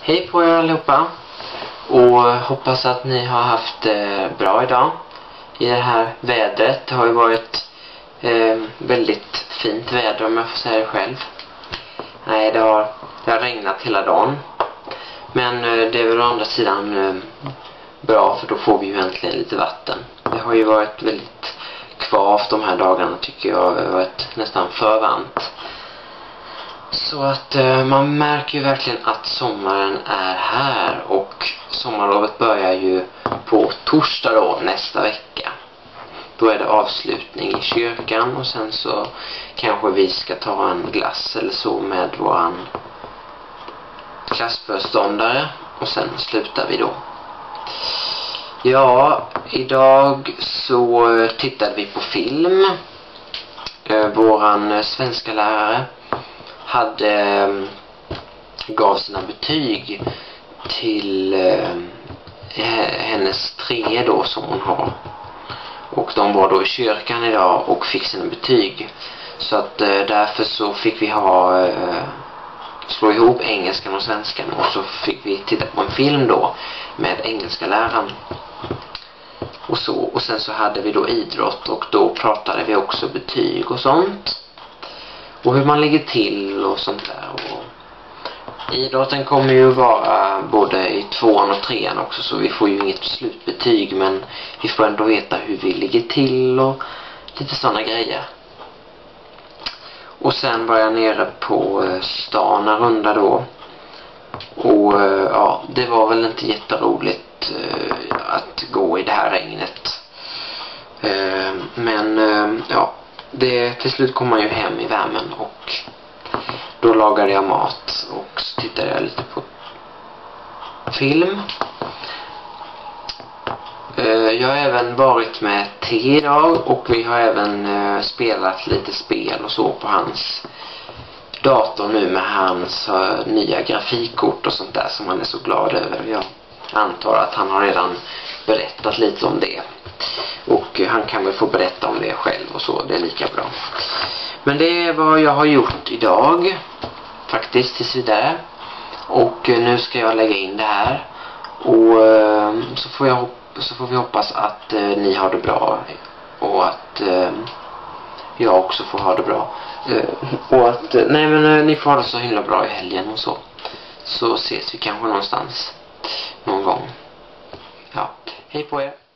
Hej på er allihopa och hoppas att ni har haft bra idag i det här vädret. Det har ju varit väldigt fint väder om jag får säga det själv. Nej, det har regnat hela dagen. Men det är väl å andra sidan bra, för då får vi ju äntligen lite vatten. Det har ju varit väldigt kvavt de här dagarna, tycker jag. Det har varit nästan för varmt. Så att man märker ju verkligen att sommaren är här, och sommarlovet börjar ju på torsdag då, nästa vecka. Då är det avslutning i kyrkan, och sen så kanske vi ska ta en glass eller så med våran klassföreståndare, och sen slutar vi då. Ja, idag så tittade vi på film. Våran svenska lärare gav sina betyg till hennes 3 då som hon har. Och de var då i kyrkan idag och fick sina betyg. Så att därför så fick vi slå ihop engelskan och svenskan, och så fick vi titta på en film då med engelska läraren. Och sen så hade vi då idrott, och då pratade vi också betyg och sånt. Och hur man ligger till och sånt där. Och idrotten kommer ju vara både i 2:an och 3:an också, så vi får ju inget slutbetyg, men vi får ändå veta hur vi ligger till och lite sådana grejer. Och sen var jag nere på stan en runda då. Och ja, det var väl inte jätteroligt att gå i det här regnet. Men ja, till slut kom man ju hem i värmen, och då lagade jag mat och så tittade jag lite på film. Jag har även varit med T idag, och vi har även spelat lite spel och så på hans dator nu med hans nya grafikkort och sånt där som han är så glad över. Jag antar att han har redan berättat lite om det. Och han kan väl få berätta om det själv och så, det är lika bra. Men det är vad jag har gjort idag, faktiskt tills vidare. Och nu ska jag lägga in det här. Och så får vi hoppas att ni har det bra. Och att jag också får ha det bra. Och att, ni får ha det så himla bra i helgen och så. Så ses vi kanske någonstans någon gång. Ja, hej på er.